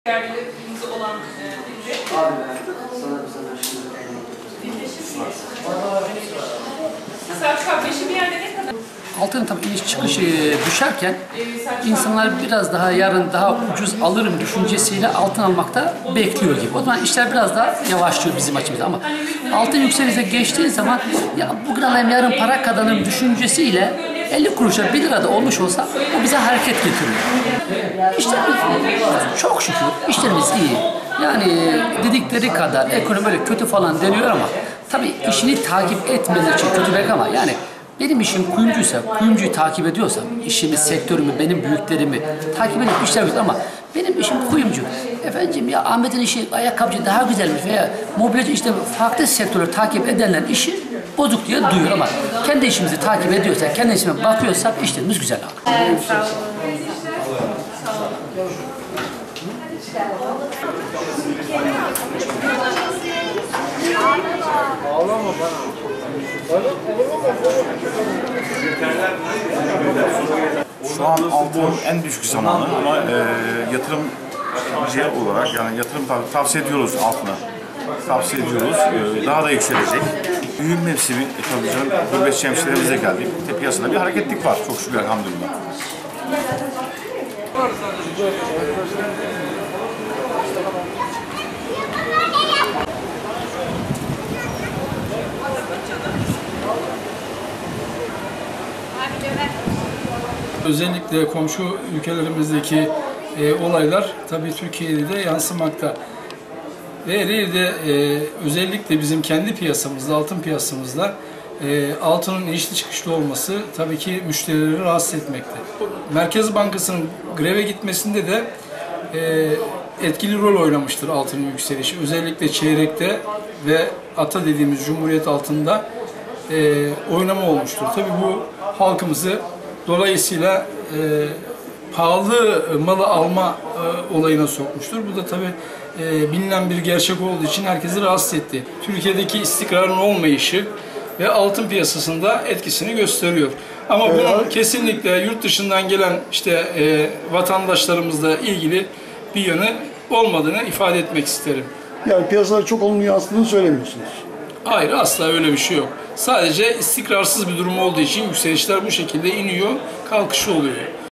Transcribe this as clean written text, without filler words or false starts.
Yerlerimiz olan bir Abi sana şunu Selçuk abi bir yerde ne kadar? Altın tabii iniş çıkış düşerken insanlar biraz daha yarın daha ucuz alırım düşüncesiyle altın almakta bekliyor gibi. O zaman işler biraz daha yavaşlıyor bizim açımızda ama altın yükselişe geçtiği zaman ya bugün alayım yarın para kazanırım düşüncesiyle 50 kuruşa 1 lira da olmuş olsa o bize hareket getiriyor. İşlerimiz çok şükür işlerimiz iyi. Yani dedikleri kadar ekonomi böyle kötü falan deniyor ama tabii işini takip etmeleri için kötü belki ama yani benim işim kuyumcuysa, kuyumcuyu takip ediyorsam, işimi, sektörümü, benim büyüklerimi takip edip işler yapıyorum ama benim işim kuyumcu. Efendim ya Ahmet'in işi ayakkabıcı daha güzelmiş veya mobilyacı işte farklı sektörleri takip edenlerin işi bozuk diye duyuyor ama kendi işimizi takip ediyorsak, kendi işime bakıyorsak işlerimiz güzel abi. Sağ olun. Ağlama bana. Şu an altının en düşük zamanı ama yatırımcı olarak yani yatırım tavsiye ediyoruz altına. Tavsiye ediyoruz. Daha da yükselecek. Büyük mevsimi tabii canım gurbet şemsiyelerimize geldik. Piyasada bir hareketlik var çok şükür elhamdülillah. Özellikle komşu ülkelerimizdeki olaylar tabii Türkiye'de de yansımakta. Ve de özellikle bizim kendi piyasamızda, altın piyasamızda altının inişli çıkışlı olması tabii ki müşterileri rahatsız etmekte. Merkez Bankası'nın greve gitmesinde de etkili rol oynamıştır altının yükselişi. Özellikle çeyrekte ve ata dediğimiz Cumhuriyet altında oynama olmuştur. Tabii bu halkımızı dolayısıyla pahalı malı alma olayına sokmuştur. Bu da tabii bilinen bir gerçek olduğu için herkesi rahatsız etti. Türkiye'deki istikrarın olmayışı ve altın piyasasında etkisini gösteriyor. Ama bunun kesinlikle yurt dışından gelen işte vatandaşlarımızla ilgili bir yönü olmadığını ifade etmek isterim. Yani piyasada çok olumlu yansıdığını söylemiyorsunuz. Hayır, asla öyle bir şey yok. Sadece istikrarsız bir durum olduğu için yükselişler bu şekilde iniyor, kalkışı oluyor.